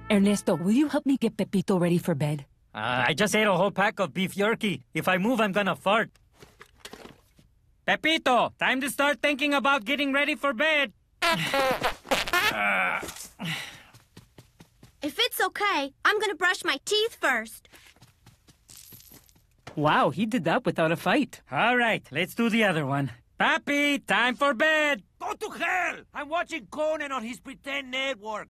Ernesto, will you help me get Pepito ready for bed? I just ate a whole pack of beef jerky. If I move, I'm gonna fart. Pepito, time to start thinking about getting ready for bed. If it's okay, I'm gonna brush my teeth first. Wow, he did that without a fight. All right, let's do the other one. Papi, time for bed. Go to hell! I'm watching Conan on his pretend network.